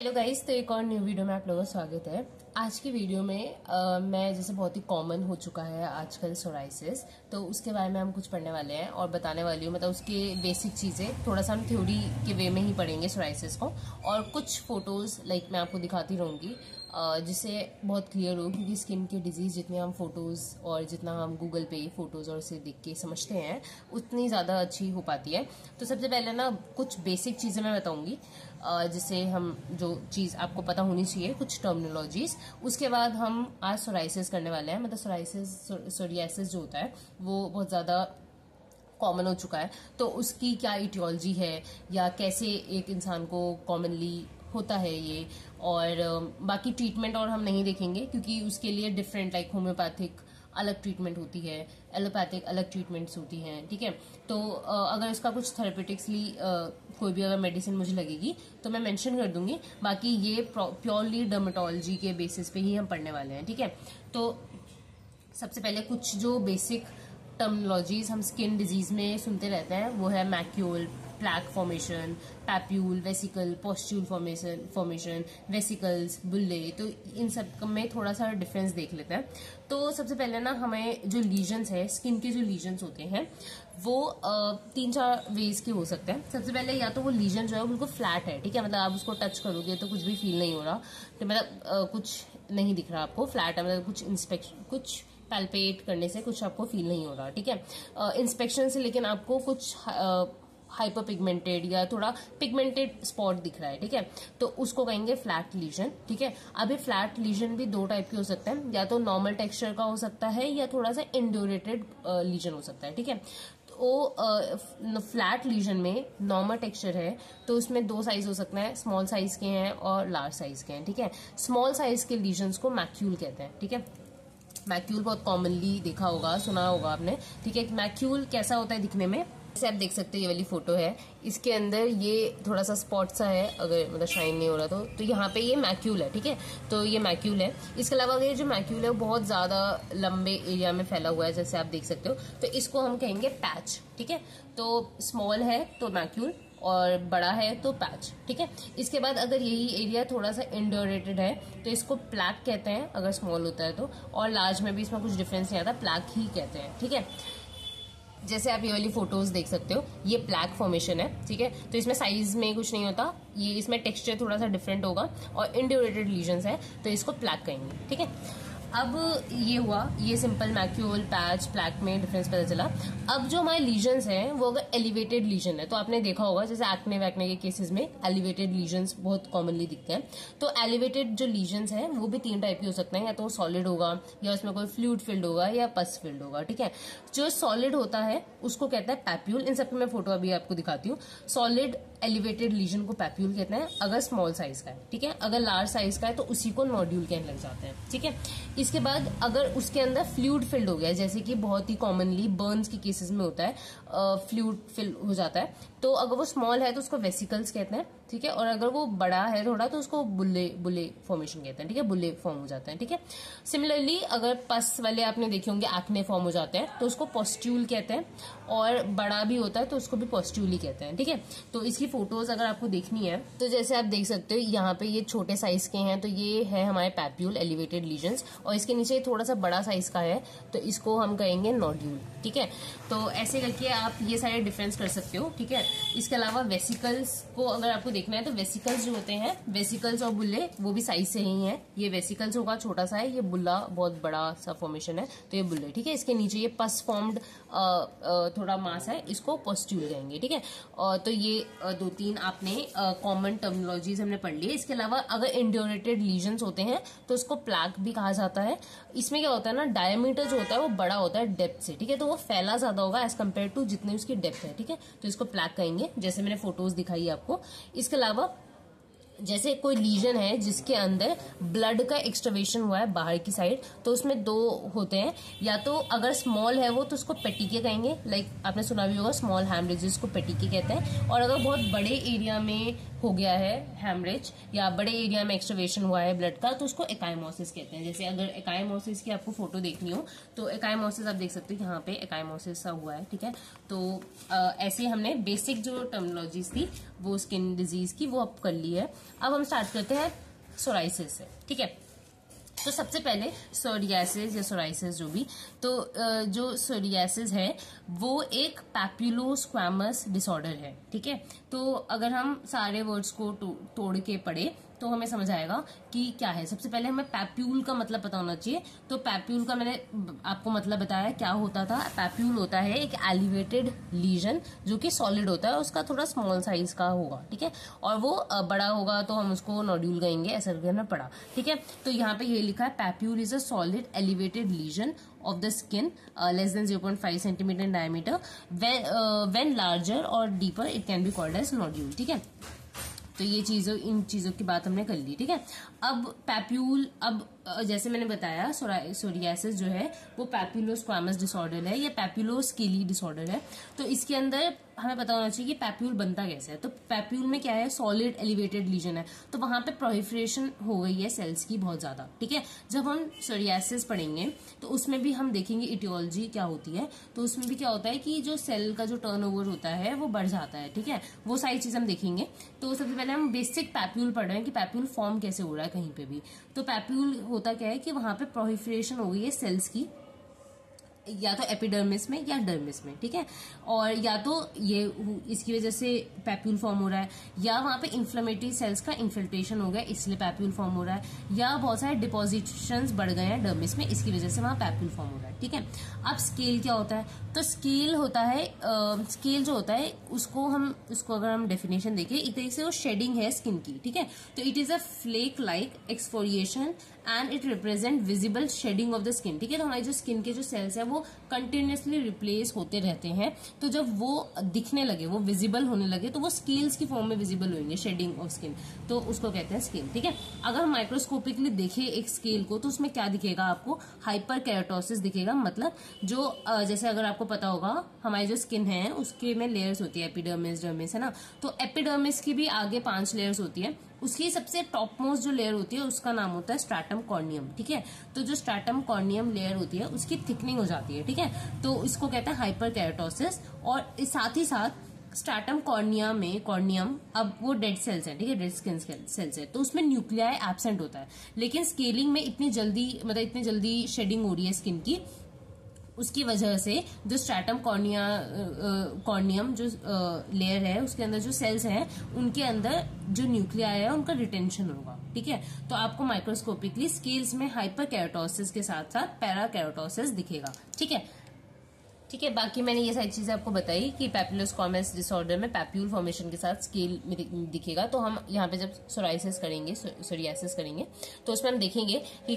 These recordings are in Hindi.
हेलो गाइस, तो एक और न्यू वीडियो में आप लोगों का स्वागत है। आज की वीडियो में मैं जैसे बहुत ही कॉमन हो चुका है आजकल सोराइसिस, तो उसके बारे में हम कुछ पढ़ने वाले हैं और बताने वाली हूँ। मतलब उसके बेसिक चीज़ें थोड़ा सा हम थ्योरी के वे में ही पढ़ेंगे सोराइसिस को, और कुछ फोटोज मैं आपको दिखाती रहूँगी जिससे बहुत क्लियर हो, क्योंकि स्किन के डिजीज जितने हम फोटोज और जितना हम गूगल पे फोटोज और उसे देख के समझते हैं उतनी ज़्यादा अच्छी हो पाती है। तो सबसे पहले ना कुछ बेसिक चीज़ें मैं बताऊंगी जिससे हम जो चीज़ आपको पता होनी चाहिए, कुछ टर्मिनोलॉजीज। उसके बाद हम आज सोराइसिस करने वाले हैं। मतलब सोरियासिस जो होता है वो बहुत ज़्यादा कॉमन हो चुका है, तो उसकी क्या इटियोलॉजी है या कैसे एक इंसान को कॉमनली होता है ये, और बाकी ट्रीटमेंट और हम नहीं देखेंगे क्योंकि उसके लिए डिफरेंट होम्योपैथिक अलग ट्रीटमेंट होती है, एलोपैथिक अलग ट्रीटमेंट्स होती हैं। ठीक है, तो अगर इसका कुछ थेरेपेटिक्सली कोई भी अगर मेडिसिन मुझे लगेगी तो मैं मेंशन कर दूंगी। बाकी ये प्योरली डर्मेटोलॉजी के बेसिस पे ही हम पढ़ने वाले हैं। ठीक है, तो सबसे पहले कुछ जो बेसिक टर्मिनोलॉजीज हम स्किन डिजीज में सुनते रहते हैं वो है macule, plaque formation, papule, vesicle, pustule formation, vesicles, bullae. तो इन सब में थोड़ा सा डिफरेंस देख लेते हैं। तो सबसे पहले ना हमें जो लीजन्स है, स्किन के जो लीजन्स होते हैं वो 3-4 वेज के हो सकते हैं। सबसे पहले या तो वो लीजन जो है बिल्कुल फ्लैट है, ठीक है, मतलब आप उसको टच करोगे तो कुछ भी फील नहीं हो रहा, तो मतलब कुछ नहीं दिख रहा आपको, फ्लैट है, मतलब कुछ पैल्पेट करने से कुछ आपको फील नहीं हो रहा। ठीक है, इंस्पेक्शन से लेकिन आपको कुछ हाइपर पिगमेंटेड या थोड़ा पिगमेंटेड स्पॉट दिख रहा है। ठीक है, तो उसको कहेंगे फ्लैट लीजन। ठीक है, अब ये फ्लैट लीजन भी 2 टाइप के हो सकते हैं, या तो नॉर्मल टेक्सचर का हो सकता है या थोड़ा सा इंड्यूरेटेड लीजन हो सकता है। ठीक है, तो फ्लैट लीजन में नॉर्मल टेक्सचर है तो उसमें 2 साइज हो सकते हैं, स्मॉल साइज के हैं और लार्ज साइज के हैं। ठीक है, स्मॉल साइज के लीजन्स को मैक्यूल कहते हैं। ठीक है, मैक्यूल बहुत कॉमनली देखा होगा, सुना होगा आपने। ठीक है, मैक्यूल कैसा होता है दिखने में, जैसे आप देख सकते हैं ये वाली फोटो है, इसके अंदर ये थोड़ा सा स्पॉट सा है, अगर मतलब शाइन नहीं हो रहा तो यहाँ पे ये मैक्यूल है। ठीक है, तो ये मैक्यूल है। इसके अलावा अगर ये जो मैक्यूल है वो बहुत ज्यादा लंबे एरिया में फैला हुआ है, जैसे आप देख सकते हो, तो इसको हम कहेंगे पैच। ठीक है, तो स्मॉल है तो मैक्यूल और बड़ा है तो पैच। ठीक है, इसके बाद अगर यही एरिया थोड़ा सा इंड्यूरेटेड है तो इसको प्लैक कहते हैं अगर स्मॉल होता है तो, और लार्ज में भी इसमें कुछ डिफरेंस नहीं आता, प्लैक ही कहते हैं। ठीक है, जैसे आप ये वाली फोटोज देख सकते हो, ये प्लैक फॉर्मेशन है। ठीक है, तो इसमें साइज में कुछ नहीं होता, ये इसमें टेक्सचर थोड़ा सा डिफरेंट होगा, और इंड्यूरेटेड लीजन्स है तो इसको प्लैक कहेंगे। ठीक है, अब ये हुआ, ये सिंपल मैक्यूल, पैच, प्लैक में डिफरेंस पता चला। अब जो हमारे लीजन्स हैं वो अगर एलिवेटेड लीजन है तो आपने देखा होगा जैसे एक्ने वैक्ने के केसेस में एलिवेटेड लीजन्स बहुत कॉमनली दिखते हैं। तो एलिवेटेड जो लीजन्स हैं वो भी 3 टाइप के हो सकते हैं, या तो सॉलिड होगा या उसमें कोई फ्लूइड फिल्ड होगा या पस फिल्ड होगा। ठीक है, जो सॉलिड होता है उसको कहता है पैप्यूल। इन सबकी मैं फोटो अभी आपको दिखाती हूँ। सॉलिड एलिवेटेड लीजन को पैप्यूल कहते हैं अगर स्मॉल साइज का है। ठीक है, अगर लार्ज साइज का है तो उसी को नोड्यूल कहने लग जाते हैं। ठीक है, इसके बाद अगर उसके अंदर फ्लूइड फिल्ड हो गया, जैसे कि बहुत ही कॉमनली बर्न्स के केसेस में होता है, फ्लूइड फिल हो जाता है, तो अगर वो स्मॉल है तो उसको वेसिकल्स कहते हैं। ठीक है, और अगर वो बड़ा है थोड़ा तो उसको बुल्ले फॉर्मेशन कहते हैं। ठीक है, बुल्ले फॉर्म हो जाते हैं। ठीक है, सिमिलरली अगर पस वाले आपने देखे होंगे एक्ने फॉर्म हो जाते हैं तो उसको पॉस्ट्यूल कहते हैं, और बड़ा भी होता है तो उसको भी पॉस्ट्यूल ही कहते हैं। ठीक है, तो इसकी फोटोज अगर आपको देखनी है तो जैसे आप देख सकते हो यहाँ पे ये छोटे साइज के हैं, तो ये है हमारे पैप्यूल एलिवेटेड लीजन्स, और इसके नीचे थोड़ा सा बड़ा साइज का है तो इसको हम कहेंगे नोड्यूल। ठीक है, तो ऐसे करके आप ये सारे डिफरेंस कर सकते हो। ठीक है, इसके अलावा वेसिकल्स को अगर आपको देखना है तो वेसिकल्स जो होते हैं, वेसिकल्स और बुल्ले वो भी साइज से ही हैं। ये वेसिकल्स होगा छोटा सा है, ये बुल्ला बहुत बड़ा सा फॉर्मेशन है तो ये बुल्ले। ठीक है, इसके नीचे ये पस फॉर्म्ड थोड़ा मास है, इसको पोस्ट्यूल कहेंगे। ठीक है, तो ये 2-3 आपने कॉमन टर्मिनोलॉजीज हमने पढ़ ली है। इसके अलावा अगर इंड्यूरेटेड लीजन्स होते हैं तो उसको प्लैक भी कहा जाता है। इसमें क्या होता है ना, डायमीटर जो होता है वो बड़ा होता है डेप्थ से। ठीक है, तो वो फैला ज्यादा होगा एज कम्पेयर टू जितनी उसकी डेप्थ है। ठीक है, तो इसको प्लैक कहेंगे, जैसे मैंने फोटोज दिखाई आपको। इसके अलावा जैसे कोई लीजन है जिसके अंदर ब्लड का एक्सट्रवेशन हुआ है बाहर की साइड, तो उसमें 2 होते हैं, या तो अगर स्मॉल है वो तो उसको पेटिके कहेंगे, आपने सुना भी होगा स्मॉल हेमरेजेस को पेटिके कहते हैं, और अगर बहुत बड़े एरिया में हो गया है हैमरेज या बड़े एरिया में एक्सट्रवेशन हुआ है ब्लड का, तो उसको एकाइमोसिस कहते हैं। जैसे अगर एकाइमोसिस की आपको फोटो देखनी हो तो एकाइमोसिस आप देख सकते हो, यहाँ पे एकाइमोसिस सा हुआ है, ठीक है। तो ऐसे हमने बेसिक जो टर्मिनोलॉजीज थी वो स्किन डिजीज की वो अब कर ली है। अब हम स्टार्ट करते हैं सोराइसिस से, ठीक है। तो सबसे पहले सोरियासिस या सोराइसिस जो भी, तो जो सोरियासिस है वो एक पैप्युलोस्क्वामस डिसऑर्डर है, ठीक है। तो अगर हम सारे वर्ड्स को तोड़ के पढ़े तो हमें समझ आएगा कि क्या है। सबसे पहले हमें पैप्यूल का मतलब पता होना चाहिए। तो पैप्यूल का मैंने आपको मतलब बताया क्या होता था। पैप्यूल होता है एक एलिवेटेड लीजन जो कि सॉलिड होता है, उसका थोड़ा स्मॉल साइज का होगा, ठीक है, और वो बड़ा होगा तो हम उसको नोड्यूल कहेंगे, ऐसा करके हमने पढ़ा, ठीक है। तो यहाँ पे ये लिखा है papule is a solid elevated lesion of the skin less than 0.5 centimeter in diameter. When larger or deeper it can be called as nodule, ठीक है। तो ये इन चीजों की बात हमने कर ली, ठीक है। अब पैप्यूल, अब जैसे मैंने बताया सोरियासिस जो है वो पैप्यूलोस्क्वामस डिसऑर्डर है या पैप्यूलोस्केली डिसऑर्डर है। तो इसके अंदर हमें पता होना चाहिए कि पैप्यूल बनता कैसे है। तो पैप्यूल में क्या है, सॉलिड एलिवेटेड लीजन है, तो वहां पे प्रोलिफरेशन हो गई है सेल्स की बहुत ज्यादा, ठीक है। जब हम सोरियासिस पढ़ेंगे तो उसमें भी हम देखेंगे इटियोलॉजी क्या होती है। तो उसमें भी क्या होता है कि जो सेल का जो टर्नओवर होता है वो बढ़ जाता है, ठीक है। वो सारी चीज हम देखेंगे। तो सबसे पहले हम बेसिक पैप्यूल पढ़ रहे हैं कि पैप्यूल फॉर्म कैसे हो रहा है कहीं पे भी। तो पैप्यूल होता क्या है कि वहां पे प्रोलिफरेशन हो गई है सेल्स की, या तो एपिडर्मिस में या डर्मिस में, ठीक है। और या तो ये इसकी वजह से पैप्यूल फॉर्म हो रहा है, या वहां पे इन्फ्लेमेटरी सेल्स का इन्फिल्ट्रेशन हो गया इसलिए पैप्यूल फॉर्म हो रहा है, या बहुत सारे डिपोजिशंस बढ़ गए हैं डर्मिस में इसकी वजह से वहां पैप्यूल फॉर्म हो रहा है, ठीक है। अब स्केल क्या होता है, तो स्केल होता है स्केल जो होता है उसको अगर हम डेफिनेशन देखें एक तरीके से वो शेडिंग है स्किन की, ठीक है। तो it is a flake like exfoliation and it represent visible shedding of the skin, ठीक है। तो हमारी जो स्किन के जो सेल्स है वो कंटिन्यूसली रिप्लेस होते रहते हैं। तो जब वो दिखने लगे, वो विजिबल होने लगे, तो वो स्केल्स की फॉर्म में विजिबल होंगे, शेडिंग ऑफ स्किन, तो उसको कहते हैं स्केल, ठीक है। अगर हम माइक्रोस्कोपिकली देखें एक स्केल को तो उसमें क्या दिखेगा आपको, हाइपर केराटोसिस दिखेगा। मतलब जो जैसे अगर आपको पता होगा हमारी जो स्किन है उसके में लेयर्स होती है, एपिडर्मिस, डर्मिस, है ना। तो एपिडर्मिस की भी आगे 5 लेयर्स होती है। उसकी सबसे टॉप मोस्ट जो लेयर होती है उसका नाम होता है स्ट्रैटम कॉर्नियम, ठीक है। तो जो स्ट्रैटम कॉर्नियम लेयर होती है उसकी थिकनिंग हो जाती है, ठीक है। तो इसको कहते हैं हाइपर केराटोसिस। और साथ ही साथ स्ट्रैटम कॉर्नियम अब वो डेड सेल्स है, ठीक है, डेड स्किन सेल्स है, तो उसमें न्यूक्लियाई एब्सेंट होता है। लेकिन स्केलिंग में इतनी जल्दी शेडिंग हो रही है स्किन की, उसकी वजह से जो स्ट्रैटम कॉर्नियम जो लेयर है उसके अंदर जो सेल्स हैं उनके अंदर जो न्यूक्लियाई है उनका रिटेंशन होगा, ठीक है। तो आपको माइक्रोस्कोपिकली स्केल्स में हाइपर केराटोसिस के साथ साथ पैरा केराटोसिस दिखेगा, ठीक है। ठीक है, बाकी मैंने ये सारी चीजें आपको बताई कि पैप्यूलोस्क्वामस डिसऑर्डर में पैप्यूल फॉर्मेशन के साथ स्केल में दिखेगा। तो हम यहाँ पे जब सोरियासिस करेंगे तो उसमें हम देखेंगे कि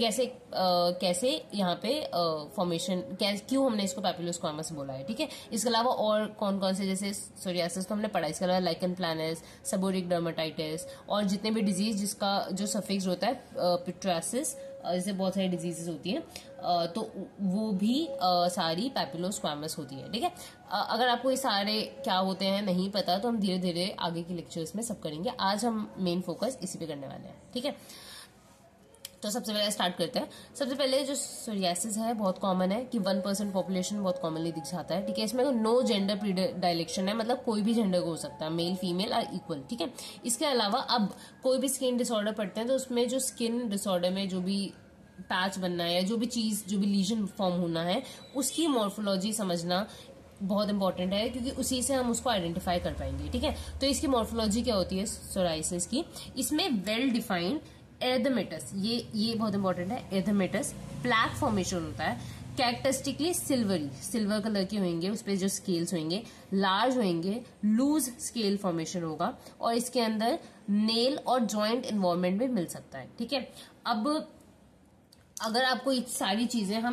कैसे यहाँ पे फॉर्मेशन, क्यों हमने इसको पैप्यूलोस्क्वामस बोला है, ठीक है। इसके अलावा और कौन कौन से, जैसे सोरियासिस तो हमने पढ़ा, इसके अलावा लाइकन प्लानस, सेबोरिक डर्माटाइटिस और जितने भी डिजीज जिसका जो सफिक्स होता है पिट्रासिस, जैसे बहुत सारी डिजीजेस होती हैं, तो वो भी सारी पैप्यूलोस्क्वामस होती है, ठीक है। अगर आपको ये सारे क्या होते हैं नहीं पता तो हम धीरे धीरे आगे के लेक्चर्स में सब करेंगे। आज हम मेन फोकस इसी पे करने वाले हैं, ठीक है। तो सबसे पहले स्टार्ट करते हैं। सबसे पहले जो सोरियासिस है बहुत कॉमन है कि 1% पॉपुलेशन बहुत कॉमनली दिख जाता है, ठीक है। इसमें नो जेंडर प्रीडायलेक्शन है, मतलब कोई भी जेंडर को हो सकता है, मेल फीमेल आर इक्वल, ठीक है। इसके अलावा अब कोई भी स्किन डिसऑर्डर पड़ते हैं तो उसमें जो स्किन डिसऑर्डर में जो भी पैच बनना है, जो भी लीजन फॉर्म होना है, उसकी मॉर्फोलॉजी समझना बहुत इंपॉर्टेंट है, क्योंकि उसी से हम उसको आइडेंटिफाई कर पाएंगे, ठीक है। तो इसकी मॉर्फोलॉजी क्या होती है सोराइसिस की, इसमें वेल डिफाइंड एर्थमेटस, ये बहुत इंपॉर्टेंट है, एर्थमेटस प्लैक फॉर्मेशन होता है, कैरेक्टरिस्टिकली सिल्वर कलर के होंगे, उस पर जो स्केल्स होंगे लार्ज होंगे, लूज स्केल फॉर्मेशन होगा, और इसके अंदर नेल और जॉइंट इन्वॉल्वमेंट भी मिल सकता है, ठीक है। अब अगर आपको ये सारी चीजें हम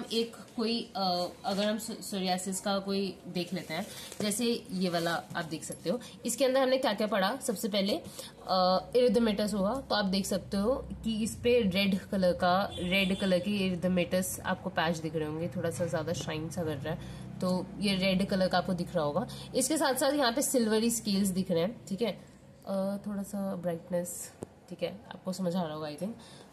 अगर हम सोरियासिस का कोई देख लेते हैं, जैसे ये वाला आप देख सकते हो, इसके अंदर हमने क्या क्या पढ़ा। सबसे पहले इरिथमेटस होगा, तो आप देख सकते हो कि इस पे रेड कलर की इरिथमेटस आपको पैच दिख रहे होंगे, थोड़ा सा ज्यादा शाइन सा कर रहा है, तो ये रेड कलर का आपको दिख रहा होगा। इसके साथ साथ यहाँ पे सिल्वरी स्केल्स दिख रहे हैं, ठीक है, थोड़ा सा ब्राइटनेस, ठीक है, आपको समझ आ रहा होगा आई थिंक।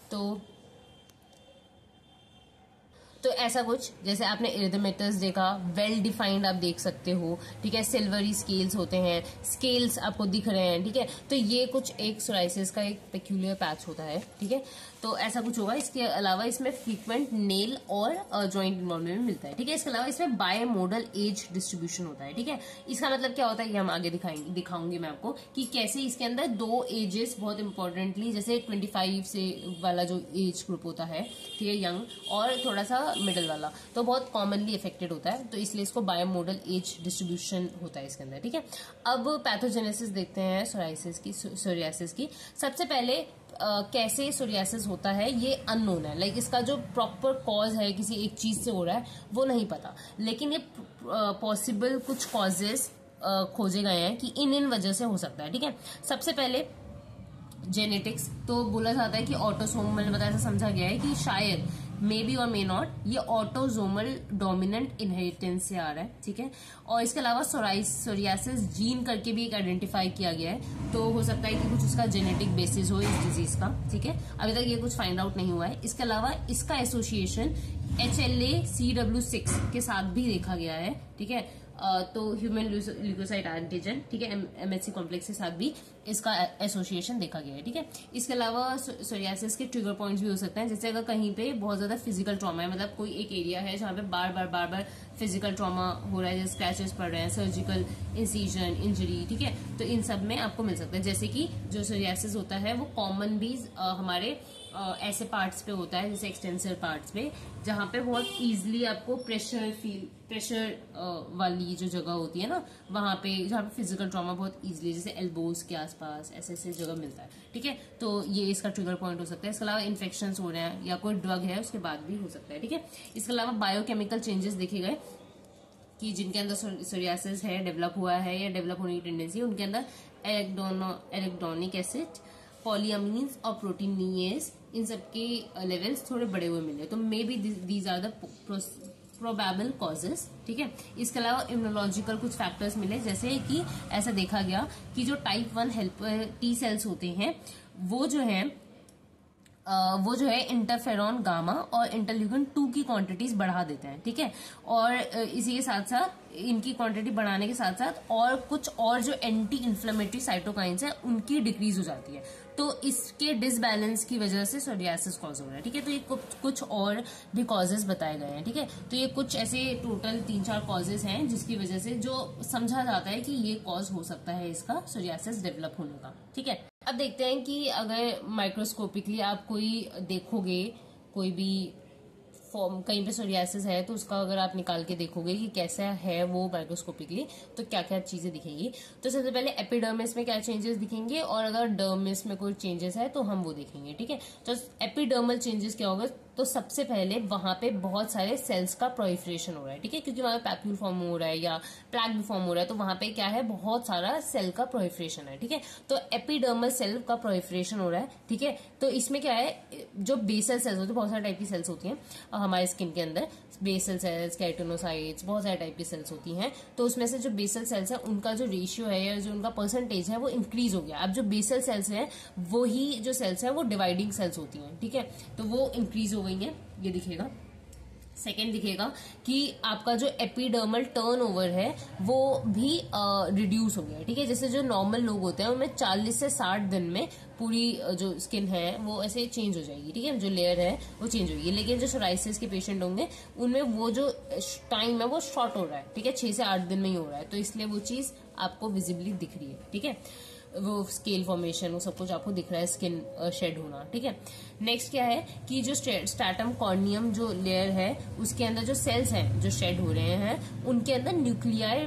तो ऐसा कुछ जैसे आपने इरिथमेटस देखा, वेल डिफाइंड आप देख सकते हो, ठीक है, सिल्वरी स्केल्स होते हैं, स्केल्स आपको दिख रहे हैं, ठीक है। तो ये कुछ एक सोराइसिस का एक पेक्यूलियर पैच होता है, ठीक है। तो ऐसा कुछ होगा। इसके अलावा इसमें फ्रीक्वेंट नेल और जॉइंट इन्वॉल्वमेंट में मिलता है, ठीक है। इसके अलावा इसमें बायमोडल एज डिस्ट्रीब्यूशन होता है, ठीक है। इसका मतलब क्या होता है ये हम आगे दिखाऊंगी मैं आपको कि कैसे इसके अंदर दो एजेस बहुत इंपॉर्टेंटली, जैसे 25 से वाला जो एज ग्रुप होता है, ठीक है, यंग, और थोड़ा सा मिडिल वाला, तो बहुत कॉमनली अफेक्टेड होता है, तो इसलिए इसको बायोमोडल एज डिस्ट्रीब्यूशन होता है इसके अंदर, ठीक है। अब पैथोजेनेसिस देखते हैं सोरियासिस की। सबसे पहले कैसे सोरियासिस होता है ये अननोन है, लाइक इसका जो प्रॉपर कॉज है किसी एक चीज से हो रहा है वो नहीं पता, लेकिन ये पॉसिबल कुछ कॉजेस खोजे गए हैं कि इन वजह से हो सकता है, ठीक है। सबसे पहले जेनेटिक्स, तो बोला जाता है कि ऑटोसोमल, मैंने बताया, ऐसा समझा गया है कि शायद मे बी और मे नॉट ये ऑटोजोमल डोमिनेंट इनहेरिटेंस से आ रहा है, ठीक है। और इसके अलावा सोरियासिस जीन करके भी एक आइडेंटिफाई किया गया है, तो हो सकता है कि कुछ उसका जेनेटिक बेसिस हो इस डिजीज का, ठीक है। अभी तक ये कुछ फाइंड आउट नहीं हुआ है। इसके अलावा इसका एसोसिएशन HLA-CW6 के साथ भी देखा गया है, ठीक है। तो ह्यूमन ल्यूकोसाइट एंटीजन, ठीक है, MHC कॉम्प्लेक्स के साथ भी इसका एसोसिएशन देखा गया है, ठीक है। इसके अलावा सोरियासिस के ट्रिगर पॉइंट्स भी हो सकते हैं, जैसे अगर कहीं पे बहुत ज्यादा फिजिकल ट्रॉमा है, मतलब कोई एक एरिया है जहाँ पे बार बार फिजिकल ट्रॉमा हो रहा है, जैसे स्क्रैचेस पड़ रहे हैं, सर्जिकल इंसिजन, इंजरी, ठीक है, तो इन सब में आपको मिल सकता है। जैसे कि जो सोरियासिस होता है वो कॉमन भी हमारे ऐसे पार्ट्स पे होता है, जैसे एक्सटेंसर पार्ट्स पे, जहाँ पे बहुत इजीली आपको प्रेशर वाली जो जगह होती है ना, वहां पे जहाँ पे फिजिकल ट्रॉमा बहुत इजीली, जैसे एल्बोज के आसपास ऐसे जगह मिलता है, ठीक है। तो ये इसका ट्रिगर पॉइंट हो सकता है। इसके अलावा इन्फेक्शन हो रहे हैं या कोई ड्रग है उसके बाद भी हो सकता है, ठीक है। इसके अलावा बायोकेमिकल चेंजेस देखे गए कि जिनके अंदर सोरियासिस है, डेवलप हुआ है या डेवलप होने की टेंडेंसी है, उनके अंदर एरेक्डोनिक एसिड, पॉलीअमीन्स और प्रोटीनियस, इन सब के लेवल्स थोड़े बड़े हुए मिले, तो may be these are the probable causes, ठीक है। इसके अलावा इम्यूनोलॉजिकल कुछ फैक्टर्स मिले, जैसे कि ऐसा देखा गया कि जो टाइप 1 हेल्पर टी सेल्स होते हैं वो जो है इंटरफेरॉन गामा और इंटरल्यूकिन 2 की क्वांटिटीज बढ़ा देते हैं, ठीक है। और इसी के साथ साथ इनकी क्वांटिटी बढ़ाने के साथ साथ और कुछ और जो एंटी इन्फ्लेमेटरी साइटोकाइंस है उनकी डिक्रीज हो जाती है, तो इसके डिसबैलेंस की वजह से सोरियासिस कॉज हो रहा है, ठीक है। तो ये कुछ और भी कॉजेस बताए गए हैं, ठीक है। तो ये कुछ ऐसे टोटल 3-4 कॉजेस हैं जिसकी वजह से जो समझा जाता है कि ये कॉज हो सकता है इसका सोरियासिस डेवलप होने का, ठीक है। अब देखते हैं कि अगर माइक्रोस्कोपिकली आप कोई देखोगे, कोई भी फॉर्म कहीं पे सोरियासिस है तो उसका अगर आप निकाल के देखोगे कि कैसा है वो माइक्रोस्कोपिकली, तो क्या क्या चीजें दिखेंगी। तो सबसे पहले एपिडर्मिस में क्या चेंजेस दिखेंगे, और अगर डर्मिस में कोई चेंजेस है तो हम वो देखेंगे, ठीक है। तो एपिडर्मल चेंजेस क्या होगा, तो सबसे पहले वहां पे बहुत सारे सेल्स का प्रोलिफरेशन हो रहा है, ठीक है, क्योंकि वहां पे पैप्यूल फॉर्म हो रहा है या प्लैक भी फॉर्म हो रहा है, तो वहां पे क्या है, बहुत सारा सेल का प्रोलिफरेशन है, ठीक है। तो एपिडर्मल सेल का प्रोलिफरेशन हो रहा है, ठीक है। तो इसमें क्या है, जो बेसल सेल्स होते हैं, बहुत सारे टाइप की सेल्स होती हैं हमारे स्किन के अंदर, बेसल सेल्स, केराटिनोसाइट्स, बहुत सारे टाइप की सेल्स होती हैं। तो उसमें से जो बेसल सेल्स है उनका जो रेशियो है या जो उनका परसेंटेज है वो इंक्रीज हो गया। अब जो बेसल सेल्स है वो ही जो सेल्स है वो डिवाइडिंग सेल्स होती हैं, ठीक है, तो वो इंक्रीज हो गई है, ये दिखेगा। सेकेंड दिखेगा कि आपका जो एपिडर्मल टर्नओवर है वो भी रिड्यूस हो गया है, ठीक है। जैसे जो नॉर्मल लोग होते हैं उनमें 40 से 60 दिन में पूरी जो स्किन है वो ऐसे चेंज हो जाएगी, ठीक है, जो लेयर है वो चेंज होगी। लेकिन जो सोराइसिस के पेशेंट होंगे उनमें वो जो टाइम है वो शॉर्ट हो रहा है, ठीक है, 6 से 8 दिन में ही हो रहा है, तो इसलिए वो चीज आपको विजिबली दिख रही है, ठीक है। वो स्केल फॉर्मेशन वो सब कुछ आपको दिख रहा है, स्किन शेड होना, ठीक है। नेक्स्ट क्या है कि जो स्ट्रैटम कॉर्नियम जो लेयर है उसके अंदर जो सेल्स हैं जो शेड हो रहे हैं उनके अंदर न्यूक्लियाई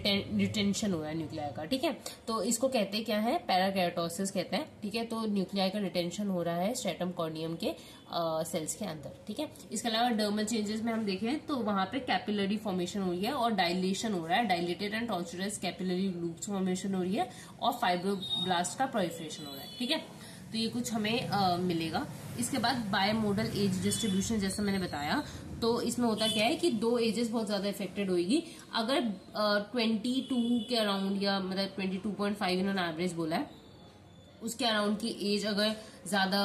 रिटेंशन हो रहा है न्यूक्लियाई का, ठीक है। तो इसको कहते हैं क्या है, पैराकेराटोसिस कहते हैं, ठीक है। तो न्यूक्लियाई का रिटेंशन हो रहा है स्ट्रैटम कॉर्नियम के सेल्स के अंदर, ठीक है। इसके अलावा डर्मल चेंजेस में हम देखें तो वहां पे कैपिलरी फॉर्मेशन हो रही है और डायलेशन हो रहा है, dilated and tortuous capillary loops formation हो रही है और फाइब्रोब्लास्ट का प्रोलिफरेशन हो रहा है, ठीक है। तो ये कुछ हमें मिलेगा। इसके बाद बायोमोडल एज डिस्ट्रीब्यूशन, जैसा मैंने बताया, तो इसमें होता क्या है कि 2 एजेस बहुत ज्यादा इफेक्टेड होगी। अगर 22 के अराउंड या मतलब 22.5 इन एवरेज बोला है, उसके अराउंड की एज अगर ज्यादा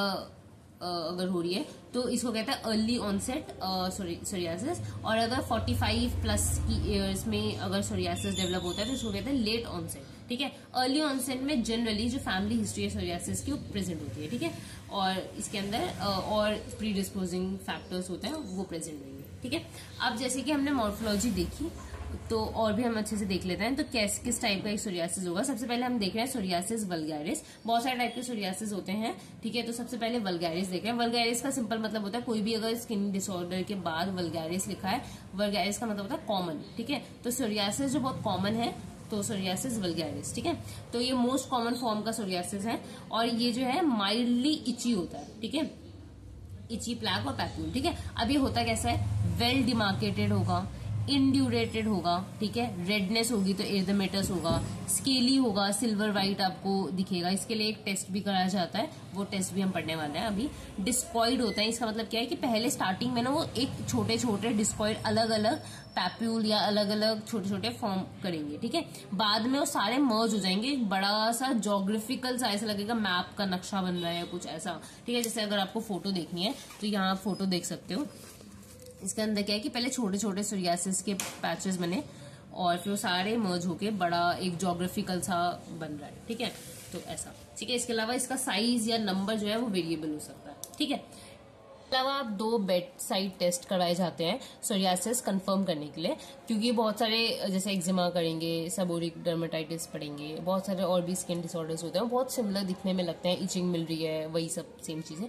अगर हो रही है तो इसको कहते हैं अर्ली ऑनसेट सोरियासिस। और अगर 45 प्लस की ईयर्स में अगर सोरियासिस डेवलप होता है तो इसको कहते हैं लेट ऑनसेट। ठीक है, अर्ली ऑनसेट में जनरली जो फैमिली हिस्ट्री है सोरियासिस की वो प्रेजेंट होती है। ठीक है, और इसके अंदर और प्री डिस्पोजिंग फैक्टर्स होते हैं वो प्रेजेंट रहेंगे। ठीक है, अब जैसे कि हमने मॉर्फोलॉजी देखी तो और भी हम अच्छे से देख लेते हैं तो किस टाइप का एक सोरियासिस होगा। सबसे पहले हम देख रहे हैं सोरियासिस वल्गैरिस। बहुत सारे टाइप के सोरियासिस होते हैं। ठीक है, तो सबसे पहले वल्गैरिस देख रहे हैं। वल्गैरिस का सिंपल मतलब होता है कोई भी अगर स्किन डिसऑर्डर के बाद वल्गैरिस लिखा है, वल्गैरिस का मतलब होता है कॉमन। ठीक है, तो सोरियासिस जो बहुत कॉमन है तो सोरियासिस वल्गैरिस। ठीक है, तो ये मोस्ट कॉमन फॉर्म का सोरियासिस है और ये जो है माइल्डली इची होता है। ठीक है, इची प्लैक और पैप्यूल। ठीक है, अब ये होता कैसा है, वेल डिमार्केटेड होगा, इंड्यूरेटेड होगा। ठीक है, रेडनेस होगी तो एरिथेमेटस होगा, स्केली होगा, सिल्वर व्हाइट आपको दिखेगा। इसके लिए एक टेस्ट भी कराया जाता है, वो टेस्ट भी हम पढ़ने वाले हैं अभी। डिस्कॉइड होता है, इसका मतलब क्या है कि पहले स्टार्टिंग में ना वो एक छोटे छोटे डिस्कॉइड अलग अलग पैप्यूल या अलग अलग छोटे छोटे फॉर्म करेंगे। ठीक है, बाद में वो सारे मर्ज हो जाएंगे, बड़ा सा जोग्राफिकल सा ऐसा लगेगा मैप का नक्शा बन रहा है कुछ ऐसा। ठीक है, जैसे अगर आपको फोटो देखनी है तो यहाँ आप फोटो देख सकते हो। इसके अंदर क्या है कि पहले छोटे छोटे सोरियासिस के पैचेस बने और फिर वो सारे मर्ज होके बड़ा एक जोग्राफिकल सा बन रहा है। ठीक है, तो ऐसा। ठीक है, इसके अलावा इसका साइज या नंबर जो है वो वेरिएबल हो सकता है। ठीक है, अलावा आप 2 बेड साइड टेस्ट करवाए जाते हैं सोरियासिस कंफर्म करने के लिए, क्योंकि बहुत सारे जैसे एक्जिमा करेंगे, सेबोरिक डर्मेटाइटिस पढ़ेंगे, बहुत सारे और भी स्किन डिसऑर्डर्स होते हैं, बहुत सिमिलर दिखने में लगते हैं, इचिंग मिल रही है, वही सब सेम चीजें।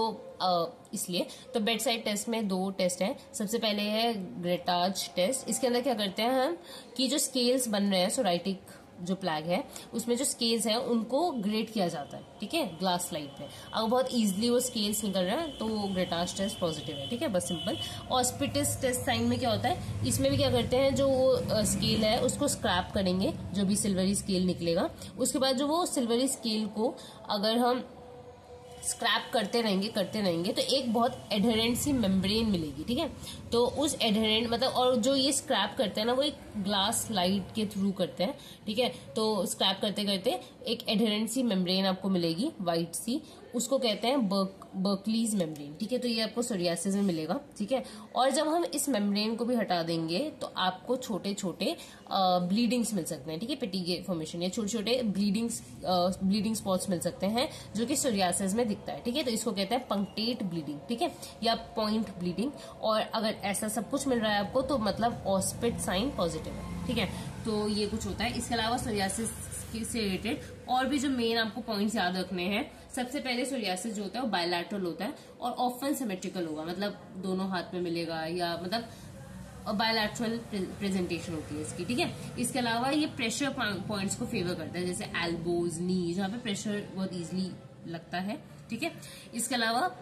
तो इसलिए तो बेड साइड टेस्ट में 2 टेस्ट हैं। सबसे पहले है ग्रेटाज टेस्ट। इसके अंदर क्या करते हैं हम कि जो स्केल्स बन रहे हैं सोराइटिक जो प्लैग है उसमें जो स्केल्स है उनको ग्रेड किया जाता है। ठीक है, ग्लास स्लाइड पे अगर बहुत इजीली वो स्केल्स निकल रहे हैं तो वो ग्रेटाज टेस्ट पॉजिटिव है। ठीक है, बस सिंपल। ऑस्पिटिस टेस्ट साइन में क्या होता है, इसमें भी क्या करते हैं, जो वो स्केल है उसको स्क्रैप करेंगे, जो भी सिल्वरी स्केल निकलेगा। उसके बाद जो वो सिल्वरी स्केल को अगर हम स्क्रैप करते रहेंगे तो एक बहुत एडहेरेंट सी मेम्ब्रेन मिलेगी। ठीक है, तो उस एडहेरेंट मतलब, और जो ये स्क्रैप करते हैं ना वो एक ग्लास स्लाइड के थ्रू करते हैं। ठीक है, तो स्क्रैप करते करते एक एडहेरेंट सी मेम्ब्रेन आपको मिलेगी वाइट सी, उसको कहते हैं बर्कलीज मेम्ब्रेन। ठीक है, तो ये आपको सोरियासिस में मिलेगा। ठीक है, और जब हम इस मेम्ब्रेन को भी हटा देंगे तो आपको छोटे छोटे ब्लीडिंग्स मिल सकते हैं। ठीक है, पेटिगे फॉर्मेशन या छोटे छोटे ब्लीडिंग स्पॉट्स मिल सकते हैं जो कि सोरियासिस में दिखता है। ठीक है, तो इसको कहते हैं पंक्टेट ब्लीडिंग। ठीक है, या पॉइंट ब्लीडिंग। और अगर ऐसा सब कुछ मिल रहा है आपको तो मतलब ऑस्पिट साइन पॉजिटिव है। ठीक है, तो ये कुछ होता है। इसके अलावा सोरियासिस से रिलेटेड और भी जो मेन आपको पॉइंट्स याद रखने हैं, सबसे पहले सोरियासिस जो होता है वो बायलैटरल होता है और ऑफन सिमेट्रिकल होगा, मतलब दोनों हाथ में मिलेगा या मतलब बायलैटरल प्रेजेंटेशन होती है इसकी। ठीक है, इसके अलावा ये प्रेशर पॉइंट्स को फेवर करता है, जैसे एल्बोज, नी, जहाँ पे प्रेशर बहुत इजीली लगता है। ठीक है, इसके अलावा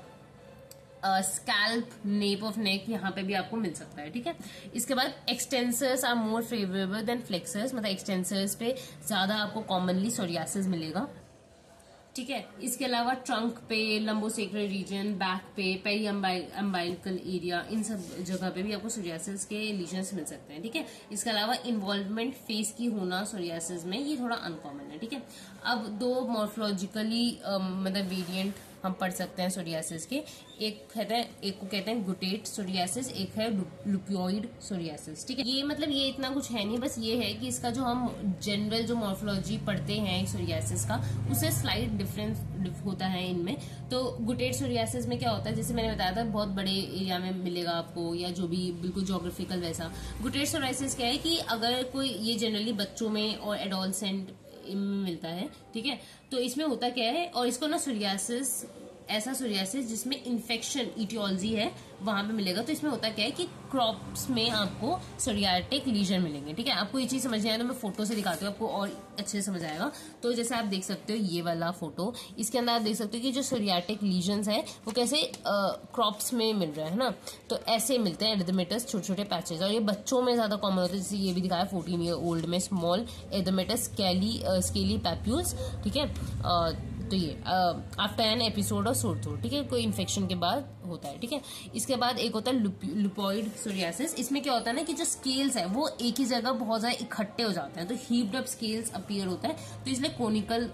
स्कैल्प, नेप ऑफ नेक यहाँ पे भी आपको मिल सकता है। ठीक है, इसके बाद extensors are more favourable than flexors, मतलब एक्सटेंसर्स पे ज्यादा आपको कॉमनली सोरियासिस मिलेगा। ठीक है, इसके अलावा ट्रंक पे, लंबोसेक्रल रीजन, बैक पे, पेरी अम्बाइलिकल एरिया, इन सब जगह पे भी आपको सोरियासिस के लीजन्स मिल सकते हैं। ठीक है, इसके अलावा इन्वॉल्वमेंट फेस की होना सोरियासिस में ये थोड़ा अनकॉमन है। ठीक है, अब 2 मॉर्फोलॉजिकली मतलब वेरिएंट हम पढ़ सकते हैं सोरियासिस के। एक को कहते हैं गुटेट सोरियासिस, एक है लुपियोइड सोरियासिस। ठीक है, ये मतलब ये इतना कुछ है नहीं, बस ये है कि इसका जो हम जनरल जो मॉर्फोलॉजी पढ़ते हैं सोरियासिस का, उससे स्लाइट डिफरेंस होता है इनमें। तो गुटेट सोरियासिस में क्या होता है, जैसे मैंने बताया था बहुत बड़े एरिया में मिलेगा आपको, या जो भी बिल्कुल जोग्राफिकल वैसा। गुटेट सोरियासिस क्या है कि अगर कोई, ये जनरली बच्चों में और एडोलसेंट मिलता है। ठीक है, तो इसमें होता क्या है, और इसको ना सोरियासिस, ऐसा सोरियासिस जिसमें इन्फेक्शन इटियोलॉजी है वहां पे मिलेगा। तो इसमें होता क्या है कि क्रॉप्स में आपको सोरियाटिक लीजन मिलेंगे। ठीक है, आपको ये चीज समझ नहीं आया तो मैं फोटो से दिखाती हूँ, आपको और अच्छे से समझ आएगा। तो जैसे आप देख सकते हो ये वाला फोटो, इसके अंदर आप देख सकते हो कि जो सोरियाटिक लीजन्स है वो कैसे क्रॉप्स में मिल रहा है ना, तो ऐसे मिलते हैं एरिथेमेटस, छोटे छोटे पैचेस। और ये बच्चों में ज्यादा कॉमन होता है, जैसे ये भी दिखाया 14 ईयर ओल्ड में स्मॉल एरिथेमेटस स्केली पैप्यूल्स। ठीक है, तो ये after an episode of sore throat, ठीक है, कोई इन्फेक्शन के बाद होता है, ठीक है। इसके बाद एक होता है लुपॉइड सोरियासिस। इसमें क्या होता है ना कि जो स्केल्स है वो एक ही जगह बहुत ज्यादा इकट्ठे हो जाते हैं, तो हीप्ड अप स्केल्स अपीयर होता है, तो इसलिए कोनिकल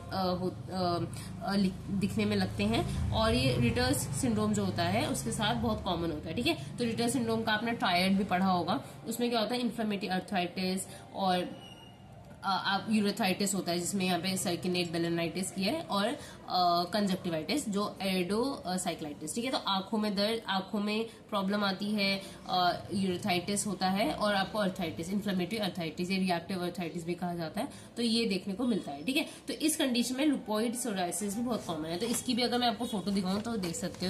दिखने में लगते हैं। और ये रिटर्स सिंड्रोम जो होता है उसके साथ बहुत कॉमन होता है, ठीक है। तो रिटर्स सिंड्रोम का आपने ट्रायड भी पढ़ा होगा। उसमें क्या होता है, इन्फ्लेमेटरी अर्थराइटिस और आप यूरेथ्राइटिस होता है जिसमें यहाँ पे सर्किनेट बेलेनाइटिस की है, और कंजक्टिवाइटिस जो एडोसाइक्लाइटिस, ठीक है। तो आंखों में दर्द, आंखों में प्रॉब्लम आती है, यूरेथ्राइटिस होता है, और आपको अर्थराइटिस, इन्फ्लेमेटरी अर्थराइटिस या रिएक्टिव अर्थराइटिस भी कहा जाता है, तो ये देखने को मिलता है, ठीक है। तो इस कंडीशन में लुपॉइड सोराइसिस भी बहुत कॉमन है। तो इसकी भी अगर मैं आपको फोटो दिखाऊं तो देख सकते हो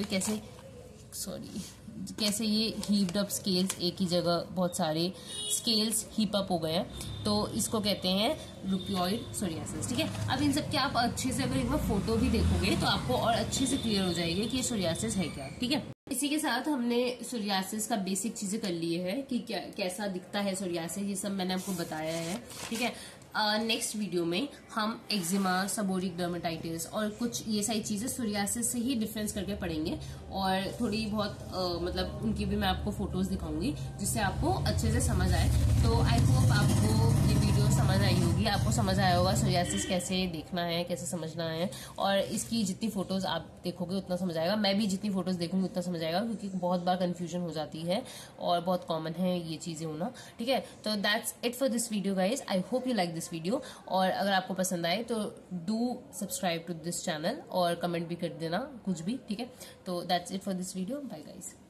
कैसे ये हीप्ड अप स्केल्स, एक ही जगह बहुत सारे स्केल्स हीप अप हो गए हैं, तो इसको कहते हैं लुपॉइड सोरियासिस, ठीक है। अब इन सब के आप अच्छे से अगर एक बार फोटो भी देखोगे तो आपको और अच्छे से क्लियर हो जाएगी कि ये सोरियासिस है क्या, ठीक है। इसी के साथ हमने सोरियासिस का बेसिक चीजें कर ली है कि क्या कैसा दिखता है सोरियासिस, ये सब मैंने आपको बताया है, ठीक है। नेक्स्ट वीडियो में हम एक्जिमा, सबोरिक डर्मेटाइटिस और कुछ ये सारी चीजें सोरियासिस से ही डिफरेंस करके पढ़ेंगे, और थोड़ी बहुत मतलब उनकी भी मैं आपको फोटोज दिखाऊंगी जिससे आपको अच्छे से समझ आए। तो आई होप आपको ये वीडियो समझ आई होगी, आपको समझ आया होगा सोरियासिस कैसे देखना है, कैसे समझना है, और इसकी जितनी फोटोज आप देखोगे उतना समझ आएगा। मैं भी जितनी फोटोज देखूंगी उतना समझ आएगा, क्योंकि बहुत बार कंफ्यूजन हो जाती है और बहुत कॉमन है ये चीजें होना, ठीक है। तो that's it for this video guys, I hope you like this video, और अगर आपको पसंद आए तो do subscribe to this channel और कमेंट भी कर देना कुछ भी, ठीक है। तो that's it for this video, bye guys.